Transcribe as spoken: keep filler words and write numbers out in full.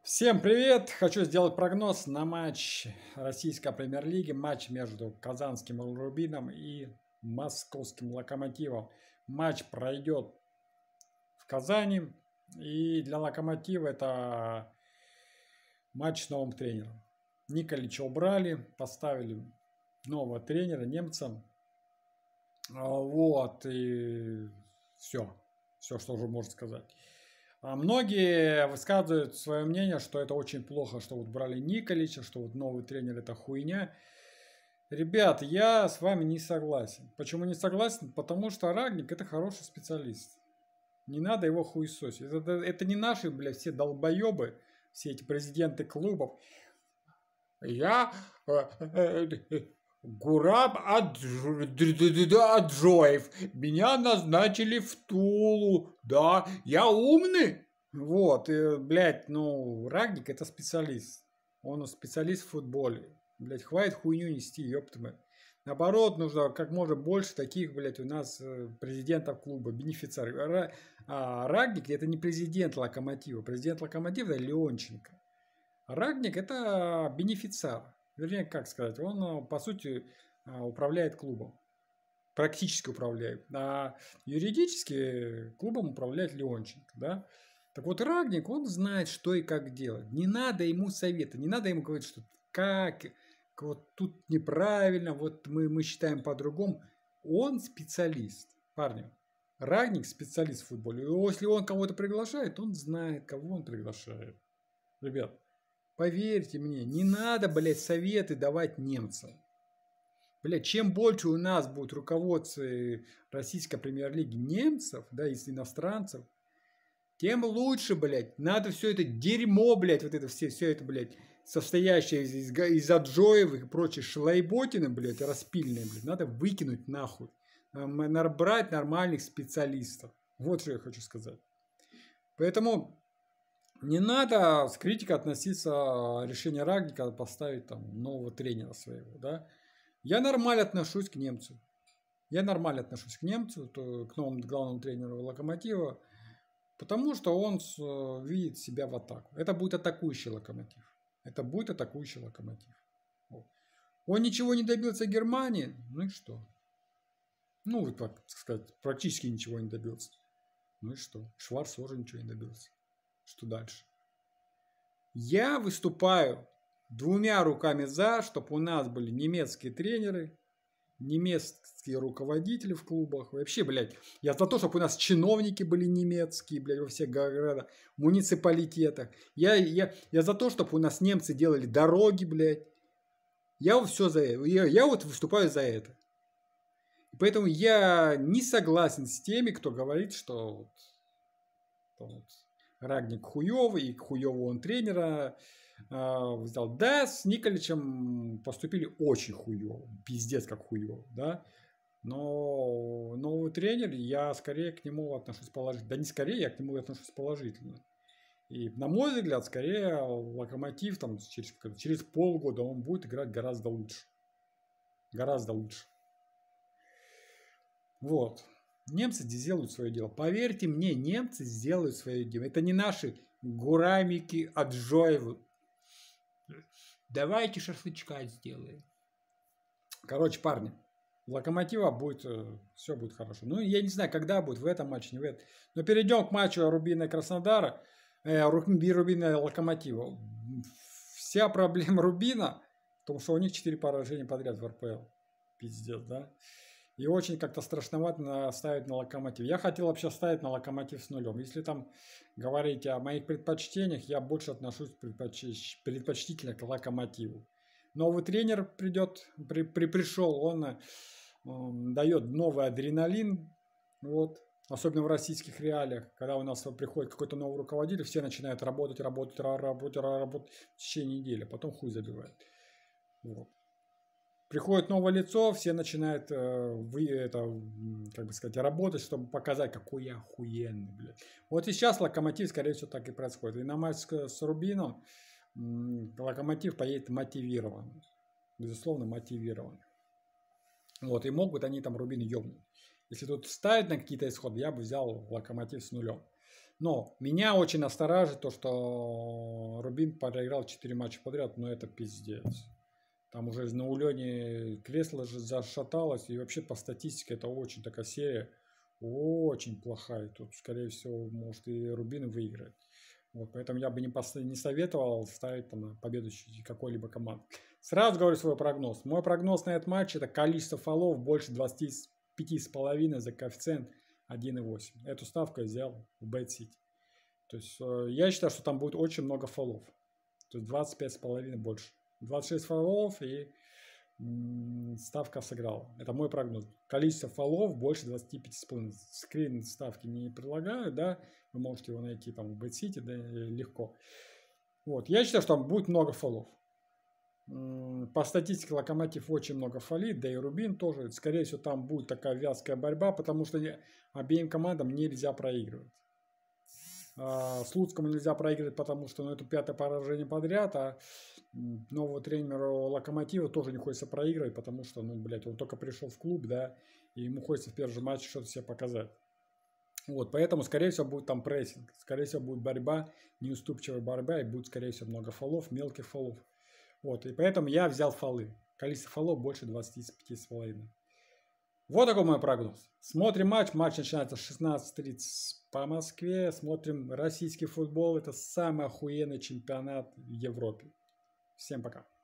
Всем привет! Хочу сделать прогноз на матч российской премьер-лиги, матч между Казанским Рубином и Московским Локомотивом. Матч пройдет в Казани, и для Локомотива это матч с новым тренером. Николича убрали, поставили нового тренера, немца. Вот, и все, все, что уже можно сказать. Многие высказывают свое мнение, что это очень плохо, что вот брали Николича, что вот новый тренер это хуйня. Ребят, я с вами не согласен. Почему не согласен? Потому что Рангник это хороший специалист. Не надо его хуесосить. Это, это не наши, блядь, все долбоебы, все эти президенты клубов. Я... Гурам Аджоев, меня назначили в Тулу, да, я умный. Вот, и, блядь, ну, Рангник это специалист, он специалист в футболе, блядь, хватит хуйню нести, ёптамы. Наоборот, нужно как можно больше таких, блядь, у нас президентов клуба, бенефициаров. А Рангник это не президент Локомотива, президент Локомотива это Леонченко. Рангник это бенефициар. Вернее, как сказать, он, по сути, управляет клубом. Практически управляет. А юридически клубом управляет Леонченко. Да? Так вот, Рангник, он знает, что и как делать. Не надо ему совета, не надо ему говорить, что как, вот тут неправильно, вот мы, мы считаем по-другому. Он специалист, парни. Рангник специалист в футболе. И если он кого-то приглашает, он знает, кого он приглашает. Ребят. Поверьте мне, не надо, блядь, советы давать немцам. Блядь, чем больше у нас будет руководцы российской премьер-лиги немцев, да, из иностранцев, тем лучше, блядь. Надо все это дерьмо, блядь, вот это все, все это, блядь, состоящее из, из, из Аджоевых и прочих шлайботины, блядь, распильные, блядь, надо выкинуть нахуй. Набрать нормальных специалистов. Вот что я хочу сказать. Поэтому... Не надо с критикой относиться к решению Рангника поставить там нового тренера своего, да. Я нормально отношусь к немцу. Я нормально отношусь к немцу, то, к новому главному тренеру Локомотива, потому что он видит себя в атаку. Это будет атакующий Локомотив. Это будет атакующий Локомотив. Вот. Он ничего не добился в Германии, ну и что? Ну, так сказать, практически ничего не добился. Ну и что? Шварц тоже ничего не добился. Что дальше? Я выступаю двумя руками за, чтобы у нас были немецкие тренеры, немецкие руководители в клубах. Вообще, блядь, я за то, чтобы у нас чиновники были немецкие, блядь, во всех городах, муниципалитетах. Я, я, я за то, чтобы у нас немцы делали дороги, блядь. Я все за это. Я, я вот выступаю за это. И поэтому я не согласен с теми, кто говорит, что... Вот, Рангник хуёвый, и хуёвого он тренера э, взял. Да, с Николичем поступили очень хуёво, пиздец как хуёво, да. Но новый тренер, я скорее к нему отношусь положительно. Да не скорее, я к нему отношусь положительно. И на мой взгляд, скорее Локомотив там через, через полгода он будет играть гораздо лучше. Гораздо лучше. Вот. Немцы сделают свое дело. Поверьте мне, немцы сделают свое дело. Это не наши гурамики Аджоевы. Давайте шашлычка сделаем. Короче, парни, у Локомотива будет, все будет хорошо. Ну, я не знаю, когда будет, в этом матче, не в этом. Но перейдем к матчу Рубина и Краснодара. Э, Рубина и Локомотива. Вся проблема Рубина в том, что у них четыре поражения подряд в эр пэ эл. Пиздец, да? И очень как-то страшновато ставить на Локомотив. Я хотел вообще ставить на Локомотив с нулем. Если там говорить о моих предпочтениях, я больше отношусь предпоч... предпочтительно к Локомотиву. Новый тренер придет, при, при, пришел, он э, дает новый адреналин. Вот. Особенно в российских реалиях, когда у нас приходит какой-то новый руководитель, все начинают работать, работать, работать, работать в течение недели, потом хуй забивают. Вот. Приходит новое лицо, все начинают э, вы, это, как бы сказать, работать, чтобы показать, какой я охуенный, блядь. Вот и сейчас Локомотив, скорее всего, так и происходит. И на матч с, с Рубином м, Локомотив поедет мотивированный. Безусловно, мотивированный. Вот, и могут они там Рубин ёбнуть. Если тут ставить на какие-то исходы, я бы взял Локомотив с нулем. Но меня очень настораживает то, что Рубин Рубин проиграл четыре матча подряд, но это пиздец. Там уже на Улене кресло же зашаталось, и вообще по статистике это очень такая серия, очень плохая. Тут, скорее всего, может и Рубин выиграет. Вот, поэтому я бы не, пос... не советовал ставить там, на победу какой-либо команды. Сразу говорю свой прогноз. Мой прогноз на этот матч — это количество фолов больше двадцати пяти с половиной за коэффициент один и восемь. Эту ставку я взял в BetCity. То есть э, я считаю, что там будет очень много фолов. То есть двадцать пять с половиной больше. двадцать шесть фолов и м, ставка сыграла. Это мой прогноз. Количество фолов больше двадцати пяти с половиной. Скрин ставки не предлагаю, да. Вы можете его найти там в BetCity, да, легко. Вот. Я считаю, что там будет много фолов. По статистике Локомотив очень много фолит, да и Рубин тоже. Скорее всего, там будет такая вязкая борьба, потому что обеим командам нельзя проигрывать. Слуцкому нельзя проигрывать, потому что ну, это пятое поражение подряд, а нового тренеру Локомотива тоже не хочется проигрывать, потому что, ну, блядь, он только пришел в клуб, да, и ему хочется в первом же матче что-то себе показать. Вот, поэтому, скорее всего, будет там прессинг, скорее всего, будет борьба, неуступчивая борьба, и будет, скорее всего, много фолов, мелких фолов. Вот, и поэтому я взял фолы. Количество фолов больше двадцати пяти с половиной. Вот такой мой прогноз. Смотрим матч. Матч начинается в шестнадцать тридцать по Москве. Смотрим российский футбол. Это самый охуенный чемпионат в Европе. Всем пока.